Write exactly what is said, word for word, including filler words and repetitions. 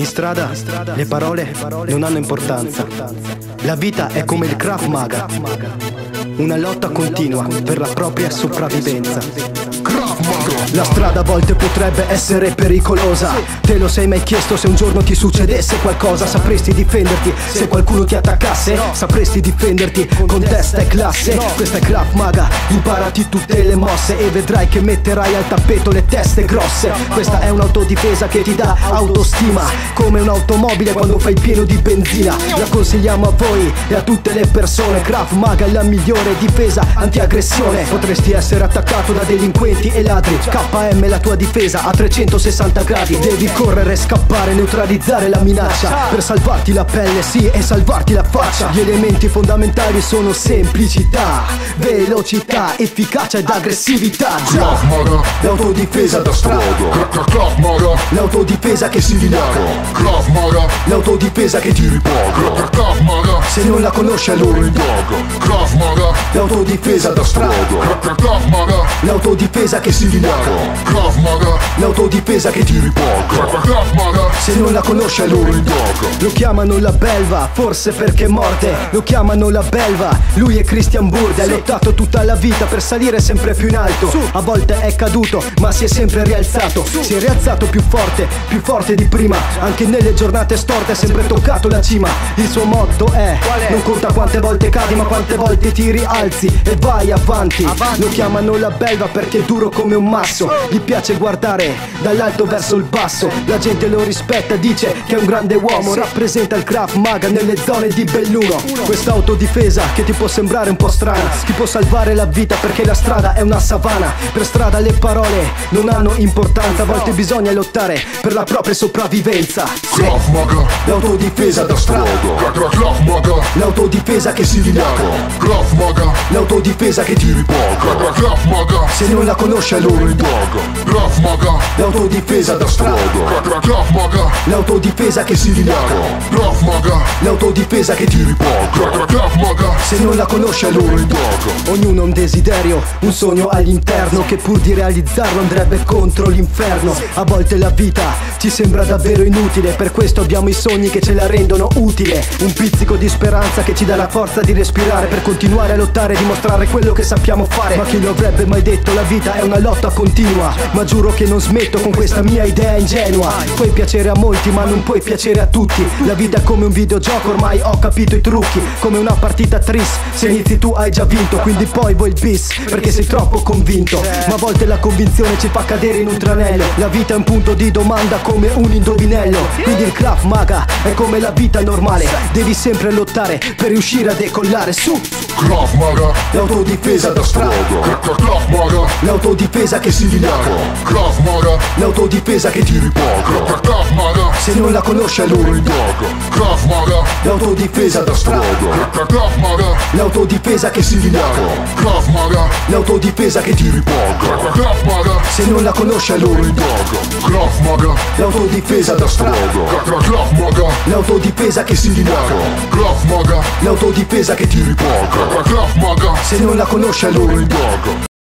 In strada le parole non hanno importanza. La vita è come il Krav Maga, una lotta continua per la propria sopravvivenza. La strada a volte potrebbe essere pericolosa. Te lo sei mai chiesto se un giorno ti succedesse qualcosa? Sapresti difenderti se qualcuno ti attaccasse? Sapresti difenderti con testa e classe? Questa è Krav Maga, imparati tutte le mosse e vedrai che metterai al tappeto le teste grosse. Questa è un'autodifesa che ti dà autostima, come un'automobile quando fai pieno di benzina. La consigliamo a voi e a tutte le persone. Krav Maga è la migliore difesa antiaggressione. Potresti essere attaccato da delinquenti e ladri, K M la tua difesa a trecentosessanta gradi. Devi correre, scappare, neutralizzare la minaccia per salvarti la pelle, sì, e salvarti la faccia. Gli elementi fondamentali sono semplicità, velocità, efficacia ed aggressività. Krav Maga, l'autodifesa da strada. Krav Maga, l'autodifesa che si dilaga. Krav Maga, l'autodifesa che ti ripaga. Krav Maga, se non la conosci allora indaga. Krav Maga, l'autodifesa da strada. Krav Maga, l'autodifesa che si dilaga. Krav Maga, l'autodifesa che ti ripaga. Krav Maga, se non la conosci allora indaga. Lo chiamano la belva, forse perché morde. Lo chiamano la belva, lui è Christian Burde. Ha lottato tutta la vita per salire sempre più in alto. A volte è caduto ma si è sempre rialzato. Si è rialzato più forte, più forte di prima. Anche nelle giornate storte ha sempre toccato la cima. Il suo motto è: non conta quante volte cadi ma quante volte ti rialzi e vai avanti. Lo chiamano la belva perché è duro come un masso. Gli piace guardare dall'alto verso il basso. La gente lo rispetta, dice che è un grande uomo. Rappresenta il Krav Maga nelle zone di Belluno. Questa autodifesa che ti può sembrare un po' strana ti può salvare la vita perché la strada è una savana. Per strada le parole non hanno importanza. A volte bisogna lottare per la propria sopravvivenza. Krav Maga, l'autodifesa da strada. Krav Maga, l'autodifesa che si dilaga. Krav Maga, l'autodifesa che ti ripaga. Krav Maga, se non la conosci allora indaga. Krav Maga, l'autodifesa da strada. Krav Maga, l'autodifesa che si dilaga. Krav Maga, l'autodifesa che ti ripaga. Krav Maga, se non la conosci allora indaga. Ognuno ha un desiderio, un sogno all'interno che pur di realizzarlo andrebbe contro l'inferno. A volte la vita ci sembra davvero inutile, per questo abbiamo i sogni che ce la rendono utile. Un pizzico di speranza che ci dà la forza di respirare per continuare a lottare e dimostrare quello che sappiamo fare. Ma chi lo avrebbe mai detto, la vita è una lotta continua. Ma giuro che non smetto con questa mia idea ingenua. Puoi piacere a molti ma non puoi piacere a tutti. La vita è come un videogioco, ormai ho capito i trucchi. Come una partita tris, se inizi tu hai già vinto. Quindi poi vuoi il bis perché sei troppo convinto. Ma a volte la convinzione ci fa cadere in un tranello. La vita è un punto di domanda come un indovinello. Quindi il Krav Maga è come la vita normale. Devi sempre lottare per riuscire a decollare. Su! Krav Maga, l'autodifesa da strada. Krav Maga, l'autodifesa che si dilaga. Krav Maga, l'autodifesa che ti ripaga. Krav Maga, se non la conosci allora indaga. Krav Maga, l'autodifesa da strada. Krav Maga, l'autodifesa che si dilaga. Krav Maga, l'autodifesa che ti ripaga. Krav Maga, se non la conosci allora indaga. Krav Maga, l'autodifesa da strada. Krav Maga, l'autodifesa che si dilaga. Krav Maga, l'autodifesa che ti ripaga. Krav Maga, se non la conosci allora indaga.